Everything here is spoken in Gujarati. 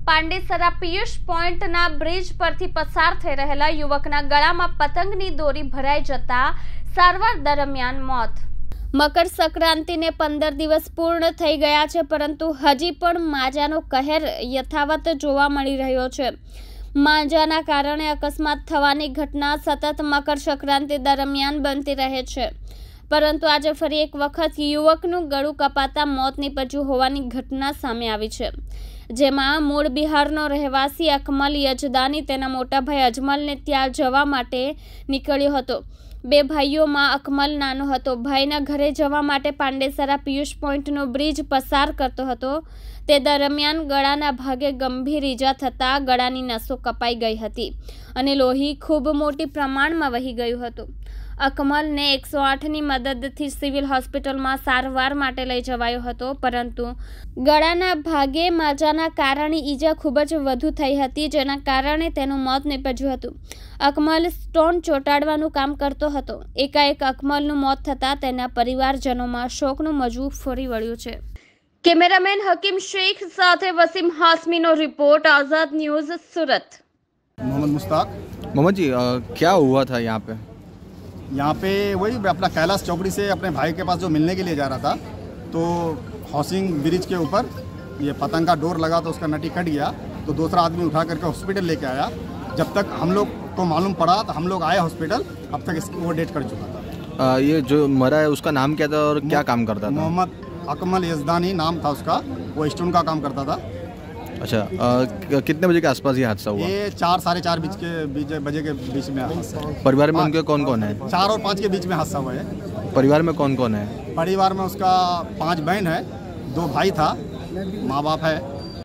પાંડેસરા પિયુષ પોઈન્ટના બ્રિજ પરથી પસાર થઈ રહેલા યુવકના ગળામાં પતંગની દોરી ભરાઈ જતા સારવાર દરમિયાન મોત। મકર સંક્રાંતિને 15 દિવસ પૂર્ણ થઈ ગયા છે, પરંતુ હજી પણ માજાનો કહેર યથાવત જોવા મળી રહ્યો છે। માજાના કારણે અકસ્માત થવાની ઘટના સતત મકર સંક્રાંતિ દરમિયાન બનતી રહે છે, પરંતુ આજે ફરી એક વખત યુવકનું ગળું કપાતા મોત નીપજ્યું હોવાની ઘટના સામે આવી છે, જેમાં મૂળ બિહારનો રહેવાસી અકમલ યજદાની તેના મોટા ભાઈ અજમલને ત્યાં જવા માટે નીકળ્યો હતો। બે ભાઈઓમાં અકમલ નાનો હતો। ભાઈના ઘરે જવા માટે પાંડેસરા પિયુષ પોઈન્ટનો બ્રિજ પસાર કરતો હતો। તે દરમિયાન ગળાના ભાગે ગંભીર ઈજા થતાં ગળાની નસો કપાઈ ગઈ હતી અને લોહી ખૂબ મોટી પ્રમાણમાં વહી ગયું હતું। અકમલને 108ની મદદથી સિવિલ હોસ્પિટલમાં સારવાર માટે લઈ જવાયો હતો, પરંતુ ગળાના ભાગે માજાના કારણે ઈજા ખૂબ જ વધુ થઈ હતી, જેના કારણે તેનું મોત નીપજ્યું હતું। અકમલ સ્ટોન ચોંટાડવાનું કામ કરતો હતો। એકાએક અકમલનું મોત થતાં તેના પરિવારજનોમાં શોકનું મોજું ફરી વળ્યું છે। કેમેરામેન હકીમ શેખ સાથે વસીમ હાસમીનો રિपोर्ट, आजाद न्यूज, सूरत। मोहम्मद मुश्ताक। मोहम्मद जी, क्या हुआ था यहाँ पे? यहाँ पे वही अपना कैलाश चौकड़ी से अपने भाई के पास जो मिलने के लिए जा रहा था, तो हाउसिंग ब्रिज के ऊपर ये पतंग का डोर लगा तो उसका नटी कट गया, तो दूसरा आदमी उठा करके हॉस्पिटल लेके आया। जब तक हम लोग को मालूम पड़ा तो हम लोग आए हॉस्पिटल, अब तक वो डेथ कर चुका था। ये जो मरा है उसका नाम क्या था और क्या काम करता था? मोहम्मद अकमल यजदानी नाम था उसका, वो स्टोन का काम करता था। अच्छा, कितने बजे के आसपास ये हादसा हुआ? ये 4 साढ़े 4 बजे के बीच में हादसा है। परिवार में उनके कौन कौन है? 4 और 5 के बीच में हादसा हुआ है। परिवार में कौन कौन है? परिवार में उसका 5 बहन है, 2 भाई था, माँ बाप है।